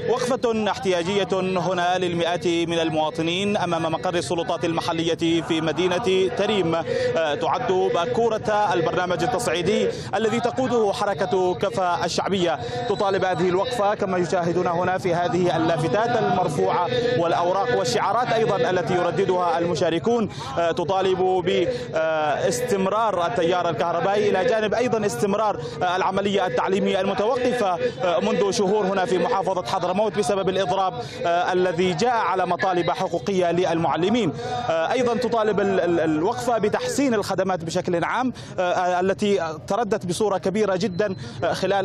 وقفة احتياجية هنا للمئات من المواطنين أمام مقر السلطات المحلية في مدينة تريم، تعد باكورة البرنامج التصعيدي الذي تقوده حركة كفا الشعبية. تطالب هذه الوقفة كما يشاهدون هنا في هذه اللافتات المرفوعة والأوراق والشعارات أيضا التي يرددها المشاركون، تطالب باستمرار التيار الكهربائي إلى جانب أيضا استمرار العملية التعليمية المتوقفة منذ شهور هنا في محافظة حضرموت بسبب الإضراب الذي جاء على مطالب حقوقية للمعلمين. أيضا تطالب الوقفة بتحسين الخدمات بشكل عام التي تردت بصورة كبيرة جدا خلال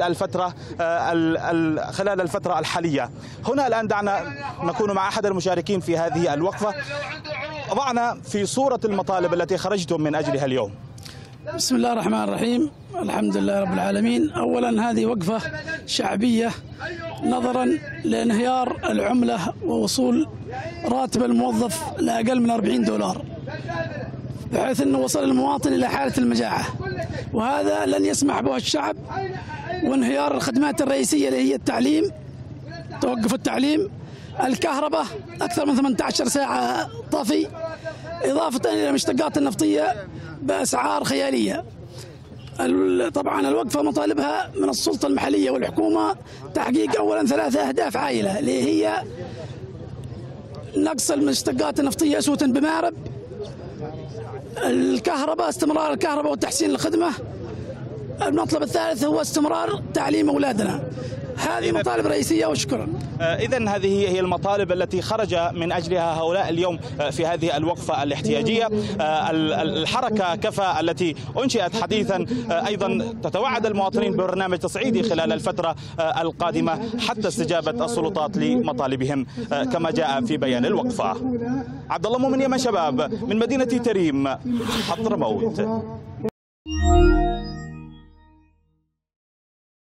الفترة الحالية. هنا الآن دعنا نكون مع أحد المشاركين في هذه الوقفة. ضعنا في صورة المطالب التي خرجتم من أجلها اليوم. بسم الله الرحمن الرحيم، الحمد لله رب العالمين. أولا هذه وقفة شعبية نظرا لانهيار العملة ووصول راتب الموظف لأقل من 40 دولار، بحيث أنه وصل المواطن إلى حالة المجاعة، وهذا لن يسمح به الشعب. وانهيار الخدمات الرئيسية اللي هي التعليم، توقف التعليم، الكهرباء أكثر من 18 ساعة طفي، إضافة إلى المشتقات النفطية بأسعار خيالية. طبعا الوقفة مطالبها من السلطة المحلية والحكومة تحقيق أولا 3 أهداف عائلة، اللي هي نقص المشتقات النفطية أسوة بمارب، الكهرباء، استمرار الكهرباء وتحسين الخدمة، المطلب الثالث هو استمرار تعليم أولادنا. هذه مطالب رئيسية وشكرا. إذن هذه هي المطالب التي خرج من أجلها هؤلاء اليوم في هذه الوقفة الاحتياجية. الحركة كفا التي أنشئت حديثا أيضا تتوعد المواطنين ببرنامج تصعيدي خلال الفترة القادمة حتى استجابة السلطات لمطالبهم كما جاء في بيان الوقفة. عبد الله مؤمن، يمن شباب، من مدينة تريم، حضرموت.